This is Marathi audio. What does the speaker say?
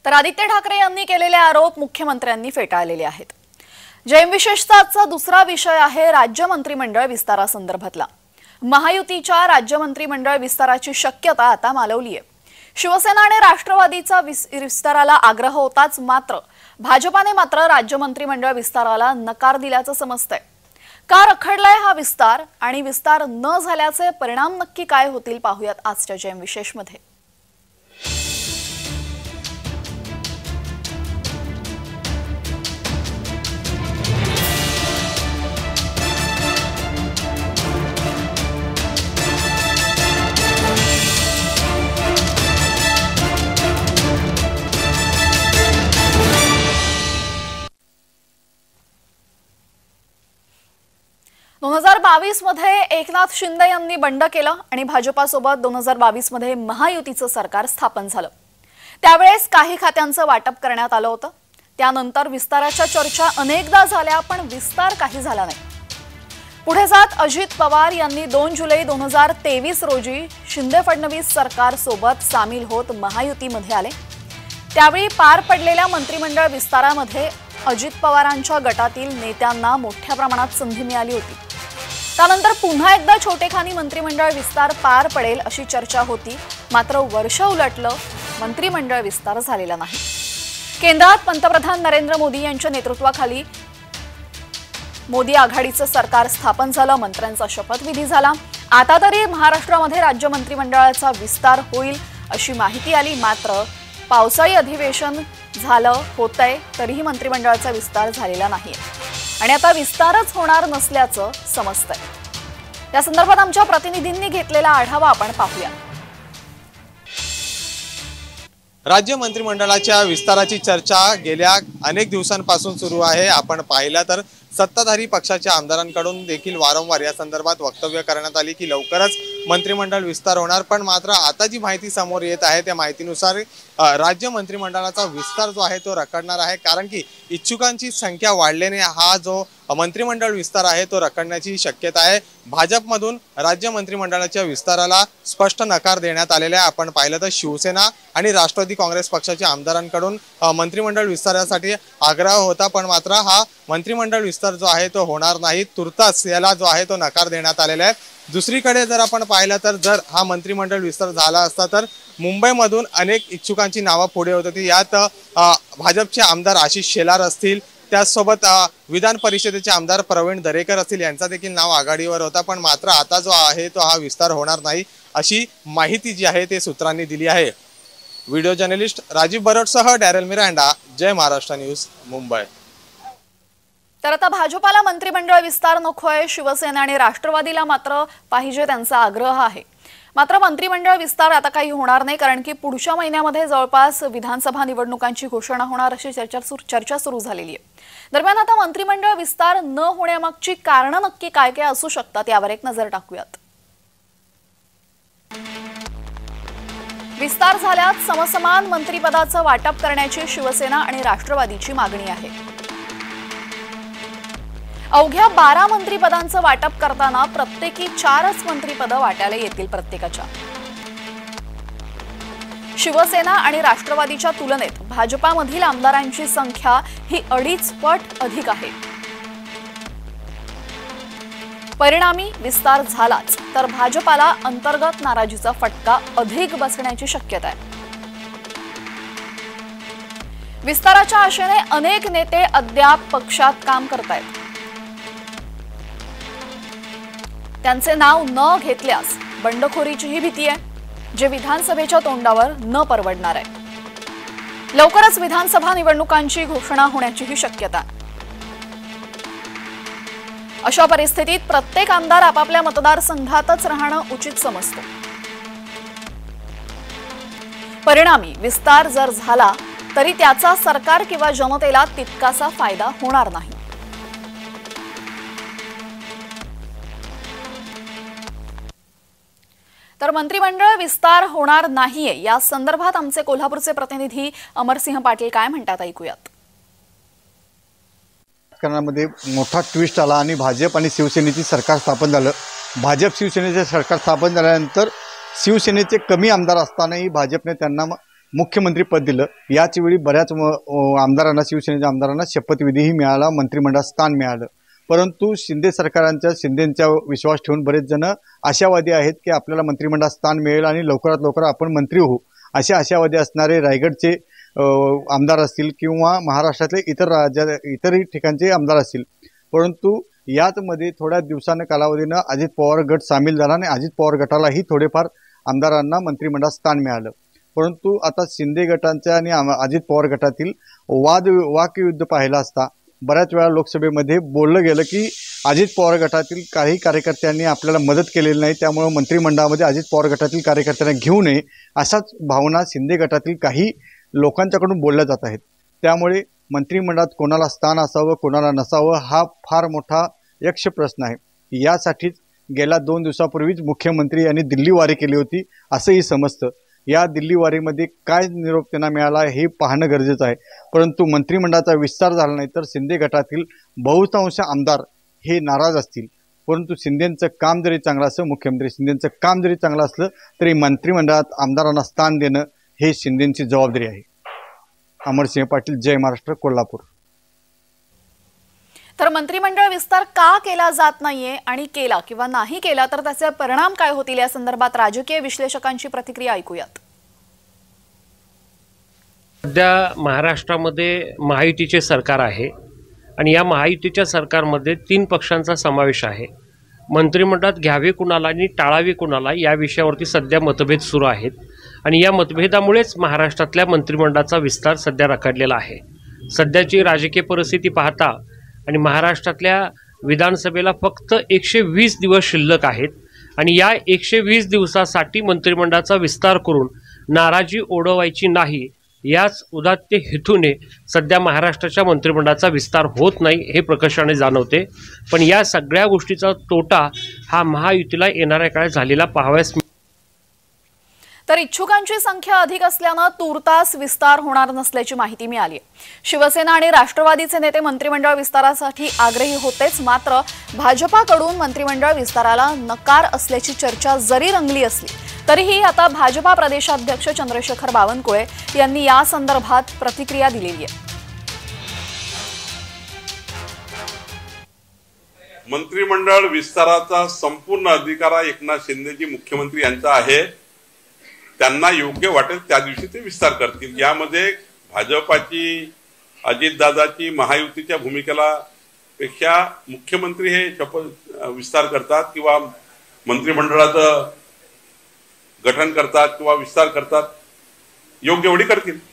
तर आदित्य ठाकरे यांनी केलेले आरोप मुख्यमंत्र्यांनी फेटाळलेले आहेत। जैम विशेषताचा दुसरा विषय आहे राज्य मंत्रिमंडळ विस्तारासंदर्भातला। महायुतीच्या राज्य मंत्रिमंडळ विस्ताराची शक्यता आता मालवली आहे। शिवसेना आणि राष्ट्रवादीचा विस्ताराला आग्रह होताच मात्र भाजपाने मात्र राज्य मंत्रिमंडळ विस्ताराला नकार दिल्याचं समजतंय। का रखडलाय हा विस्तार आणि विस्तार न झाल्याचे परिणाम नक्की काय होतील पाहूयात आजच्या जैम विशेषमध्ये। दोन 2022 मध्ये एकनाथ शिंदे यांनी बंड केलं आणि भाजपासोबत 2022 मध्ये महायुतीचं सरकार स्थापन झालं। त्यावेळेस काही खात्यांचं वाटप करण्यात आलं होतं। त्यानंतर विस्ताराच्या चर्चा अनेकदा झाल्या पण विस्तार काही झाला नाही। पुढे जात अजित पवार यांनी 2 जुलै 2023 रोजी शिंदे फडणवीस सरकार सोबत सामील होत महायुतीमध्ये आले। त्यावेळी पार पडलेल्या मंत्रिमंडळ विस्तारामध्ये अजित पवारांच्या गटातील नेत्यांना मोठ्या प्रमाणात संधी मिळाली होती। त्यानंतर पुन्हा एकदा छोटेखानी मंत्रिमंडळ विस्तार पार पडेल अशी चर्चा होती, मात्र वर्ष उलटलं मंत्रिमंडळ विस्तार झालेला नाही। केंद्रात पंतप्रधान नरेंद्र मोदी यांच्या नेतृत्वाखाली मोदी आघाडीचं सरकार स्थापन झालं, मंत्र्यांचा शपथविधी झाला। आता तरी महाराष्ट्रामध्ये राज्य मंत्रिमंडळाचा विस्तार होईल अशी माहिती आली, मात्र पावसाळी अधिवेशन झालं होतंय तरीही मंत्रिमंडळाचा विस्तार झालेला नाहीये आणि आता विस्तारच होणार नसल्याचं समजतंय। या संदर्भात आमच्या प्रतिनिधींनी घेतलेला आढावा आपण पाहूया। राज्य मंत्रिमंडळाच्या विस्ताराची चर्चा गेल्या अनेक दिवसांपासून सुरू आहे। आपण पाहिलं तर सत्ताधारी पक्षाच्या आमदारांकडून देखील वारंवार या संदर्भात वक्तव्य करण्यात आली की लवकरच मंत्रिमंडळ विस्तार होणार, पण मात्र आता जी माहिती समोर येत आहे त्या माहितीनुसार राज्य मंत्रिमंडळाचा विस्तार जो आहे तो रखडणार आहे, कारण की इच्छुकांची संख्या वाढल्याने हा जो मंत्रिमंडळ विस्तार आहे तो रखडण्याची शक्यता आहे। भाजपमधून राज्य मंत्रिमंडळाच्या विस्ताराला स्पष्ट नकार देण्यात आलेला आहे। आपण पाहिलं तर शिवसेना आणि राष्ट्रवादी काँग्रेस पक्षाच्या आमदारांकडून मंत्रिमंडळ विस्तारासाठी आग्रह होता, पण मात्र हा मंत्रिमंडळ विस्तार जो आहे तो होणार नाही, तुर्तास याला जो आहे तो नकार देण्यात आलेला आहे। दुसरीकडे जर आपण पाहिलं तर जर हा मंत्रिमंडळ विस्तार झाला असता तर मुंबईमधून अनेक इच्छुकांची नावं पुढे होती। यात भाजपचे आमदार आशिष शेलार असतील, त्याचसोबत विधान परिषदेचे आमदार प्रवीण दरेकर असतील, यांचा देखील नाव आघाडीवर होता, पण मात्र आता जो आहे तो हा विस्तार होणार नाही अशी माहिती जी आहे ते सूत्रांनी दिली आहे। व्हिडिओ जर्नलिस्ट राजीव बरोटसह Darrel Miranda, Jai Maharashtra news, Mumbai. तर आता भाजपाला मंत्रिमंडळ विस्तार नकोय, शिवसेना आणि राष्ट्रवादीला मात्र पाहिजे त्यांचा आग्रह आहे। मात्र मंत्रिमंडळ विस्तार आता काही होणार नाही, कारण की पुढच्या महिन्यामध्ये जवळपास विधानसभा निवडणुकांची घोषणा होणार अशी चर्चा सुरू झालेली आहे। दरम्यान आता मंत्रिमंडळ विस्तार न होण्यामागची कारणं नक्की काय काय असू शकतात यावर एक नजर टाकूयात। विस्तार झाल्यास समसमान मंत्रिपदाचं वाटप करण्याची शिवसेना आणि राष्ट्रवादीची मागणी आहे। अवघ्या 12 मंत्रिपदांचं वाटप करताना प्रत्येकी 4च मंत्रिपदं वाट्याला येतील प्रत्येकाच्या। शिवसेना आणि राष्ट्रवादीच्या तुलनेत भाजपामधील आमदारांची संख्या ही 2.5 पट अधिक आहे। परिणामी विस्तार झालाच तर भाजपाला अंतर्गत नाराजीचा फटका अधिक बसण्याची शक्यता आहे। विस्ताराच्या आशेने अनेक नेते अद्याप पक्षात काम करतायत। त्यांचे नाव न घेतल्यास बंडखोरीचीही भीती आहे, जे विधानसभेच्या तोंडावर न परवडणार आहे। लवकरच विधानसभा निवडणुकांची घोषणा होण्याचीही शक्यता आहे। अशा परिस्थितीत प्रत्येक आमदार आपापल्या मतदारसंघातच राहणं उचित समजतो। परिणामी विस्तार जर झाला तरी त्याचा सरकार किंवा जनतेला तितकासा फायदा होणार नाही। तर मंत्रिमंडळ विस्तार होणार नाहीये या संदर्भात आमचे कोल्हापूरचे प्रतिनिधी अमरसिंह पाटील काय म्हणतात ऐकूयात। राजकारणामध्ये मोठा ट्विस्ट आला आणि भाजप आणि शिवसेनेची सरकार स्थापन झालं। भाजप शिवसेनेचे सरकार स्थापन झाल्यानंतर शिवसेनेचे कमी आमदार असतानाही भाजपने त्यांना मुख्यमंत्री पद दिलं। याच वेळी बऱ्याच आमदारांना, शिवसेनेच्या आमदारांना शपथविधीही मिळाला, मंत्रिमंडळात स्थान मिळालं। परंतु शिंदेंच्या विश्वास ठेवून बरेच जण आशावादी आहेत की आपल्याला मंत्रिमंडळात स्थान मिळेल आणि लवकरात लवकर आपण मंत्री होऊ, असे आशावादी असणारे रायगडचे आमदार असतील किंवा महाराष्ट्रातले इतरही ठिकाणचे आमदार असतील। परंतु याचमध्ये थोड्या दिवसांच्या कालावधीनं अजित पवार गट सामील झाला आणि अजित पवार गटालाही थोडेफार आमदारांना मंत्रिमंडळात स्थान मिळालं। परंतु आता शिंदे गटांच्या आणि अजित पवार गटातील वाकयुद्ध पाहिला असता बऱ्याच वेळा लोकसभेमध्ये बोललं गेलं की अजित पवार गटातील काही कार्यकर्त्यांनी आपल्याला मदत केलेली नाही, त्यामुळे मंत्रिमंडळामध्ये अजित पवार गटातील कार्यकर्त्यांना घेऊ नये, अशाच भावना शिंदे गटातील काही लोकांच्याकडून बोलल्या जात आहेत। त्यामुळे मंत्रिमंडळात कोणाला स्थान असावं कोणाला नसावं हा फार मोठा यक्ष प्रश्न आहे। यासाठीच गेल्या 2 दिवसापूर्वीच मुख्यमंत्री यांनी दिल्ली वारी केली होती असंही समजतं। या दिल्ली वारीमध्ये काय निरोप त्यांना मिळाला हे पाहणं गरजेचं आहे। परंतु मंत्रिमंडळाचा विस्तार झाला नाही तर शिंदे गटातील बहुतांश आमदार हे नाराज असतील। परंतु शिंदेंचं काम जरी चांगलं असलं, मुख्यमंत्री शिंदेंचं काम जरी चांगलं असलं तरी मंत्रिमंडळात आमदारांना स्थान देणं हे शिंदेंची जबाबदारी आहे। अमरसिंह पाटील, जय महाराष्ट्र, कोल्हापूर। तर मंत्रिमंडळ विस्तार का केला जात नाहीये आणि केला किंवा नाही केला तर त्याचे परिणाम काय होतील या संदर्भात राजकीय विश्लेषकांची प्रतिक्रिया ऐकूयात। सध्या महाराष्ट्रामध्ये महायुतीचे सरकार आहे आणि या महायुतीच्या सरकारमध्ये 3 पक्षांचा समावेश आहे। मंत्रिमंडळात घ्यावे कुणाला आणि टाळावे कुणाला या विषयावरती सध्या मतभेद सुरू आहेत आणि या मतभेदामुळेच महाराष्ट्रातल्या मंत्रिमंडळाचा विस्तार सध्या रखडलेला आहे। सध्याची राजकीय परिस्थिती पाहता आणि महाराष्ट्रातल्या विधानसभेला फक्त 120 दिवस शिल्लक आहेत आणि या 120 दिवसासाठी मंत्रिमंडळाचा विस्तार करून नाराजी ओढवायची नाही, याच उदात्त हेतूने सध्या महाराष्ट्राच्या मंत्रिमंडळाचा विस्तार होत नाही हे प्रकर्षाने जाणवते। पण या सगळ्या गोष्टीचा तोटा हा महायुतीला येणाऱ्या काळात झालेला पाहावयास तर इच्छुकांची संख्या अधिक असल्याने तूर्तास विस्तार होणार नसल्याची माहिती मिळाली आहे। शिवसेना आणि राष्ट्रवादीचे नेते मंत्रिमंडळ विस्तारासाठी आग्रही होतेच, मात्र भाजपाकडून मंत्रिमंडळ विस्ताराला नकार असल्याची चर्चा जरी रंगली असली तरीही आता भाजपा प्रदेशाध्यक्ष चंद्रशेखर बावनकुळे यांनी या संदर्भात प्रतिक्रिया दिलेली आहे। मंत्रिमंडळ विस्ताराचा संपूर्ण अधिकार एकनाथ शिंदेजी मुख्यमंत्री यांचा आहे। त्यांना योग्य वाटेल त्या दिवशी ते विस्तार करतील। यामध्ये भाजपाची, अजितदादाची, महायुतीच्या भूमिकेला पेक्षा मुख्यमंत्री हे विस्तार करतात किंवा मंत्रिमंडळाचं गठन करतात किंवा विस्तार करतात, योग्य एवढी करतील।